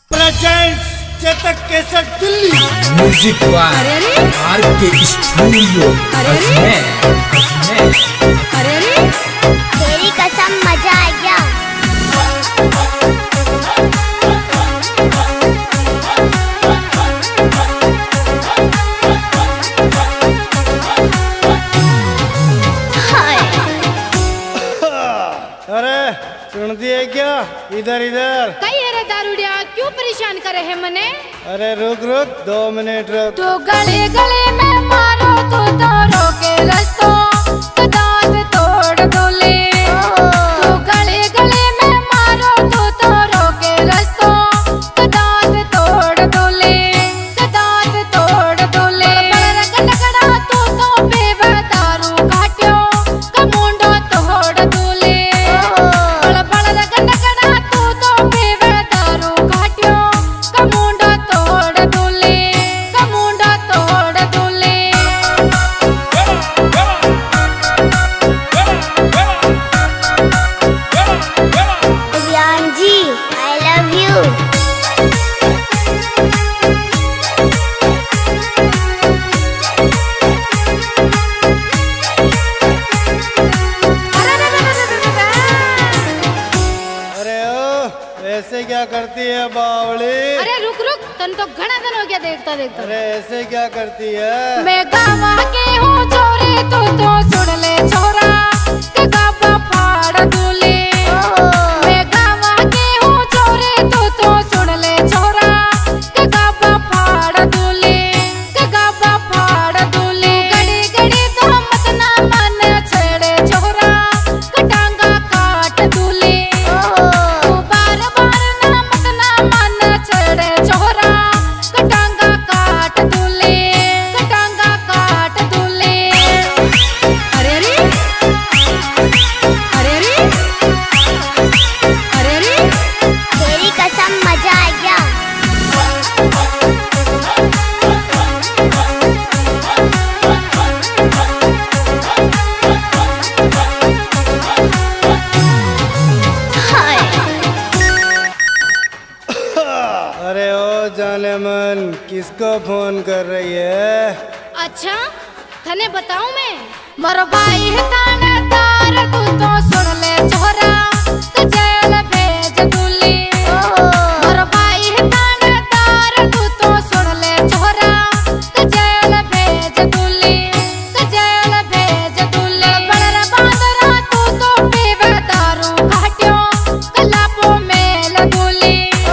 Presents Chetak Kesar Delhi. Music by R K studio. तेरी कसम मजा आ गया। अरे सुन दिए क्या? इधर इधर कई है रे दारूडिया, क्यों परेशान करे है मने? अरे रुक रुक 2 मिनट रुक। तो गले गले में मारो तो रोके रस्तो दांत तोड़ दोले। तो गले गले में मारो तो रोके रस्तो दांत तोड़ दोले। दांत तोड़ दोले गड़गड़ा तो बेवा दारू काट्यो कमुंडो तोड़ दोले। ऐसे क्या करती है बावली? अरे रुक रुक, तन तो घना दिन हो गया देखता देखता। अरे ऐसे क्या करती है? मैं गावा के हूँ छोरे तो सुन ले छोरा के गावा फाड़ दूले। मैं गावा के हूँ छोरे तो सुन ले छोरा के गावा फाड़ दूले। के गावा फाड़ दूले गड़ी गड़ी तो मत ना मन छेड़े छोरा के टांगा काट दूले। अरे ओ जाने मन, किसको फोन कर रही है? अच्छा थने बताऊं मैं? मरो भाई है थानेदार तू तो सुन ले छोरा तो जेल भेज दूली। मरो भाई है थानेदार तू तो सुन ले छोरा तो जेल भेज दूली। तो जेल भेज दूली बड़र बांदरा तू तो पीवे दारू काट्यो कलापो मेल दूली।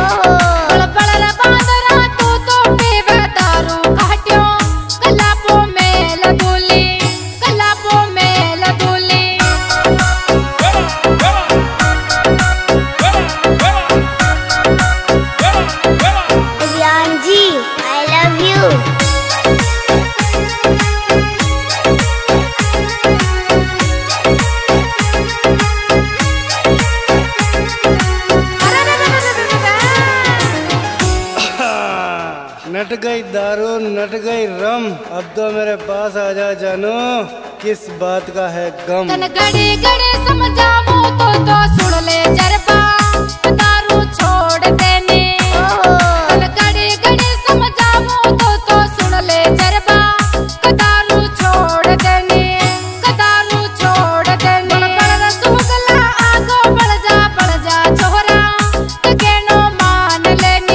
नट गई दारू, नट गई रम, अब तो मेरे पास आ जा जानू, किस बात का है गम। तन गड़े गड़े समझावो तो सुन ले जरबा दारू छोड़ देने। तन गड़े गड़े समझावो तो सुन ले जरबा दारू छोड़ देने। दारू छोड़ देने बड़ सुगला आगो बढ़ जा छोरा तो केनो मान लेनी।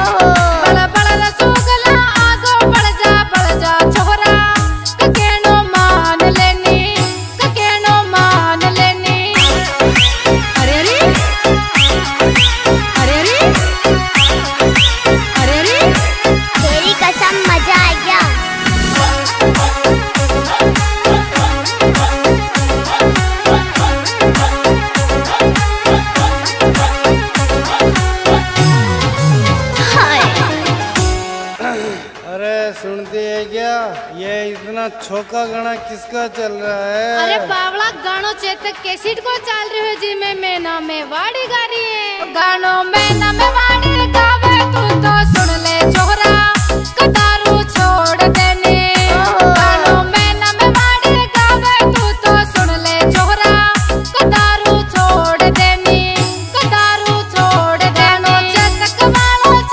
सुनती है क्या? ये इतना छोका गाना किसका चल रहा है? अरे बावला गानो चेतक कैसेट को चल रही है जी। मैं नाम में वाड़ी गा रही है गानो में नाम में वाड़ी गावे तू तो सुन ले छोरा दारू छोड़ देने। गानो में नाम में वाड़ी गावे तू तो सुन ले छोरा दारू छोड़ देनी। दारू छोड़ देनो चेतक वाला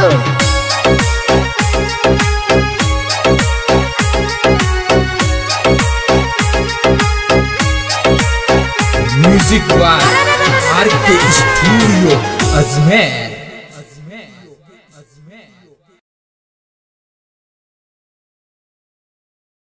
music by R K studio Ajmer.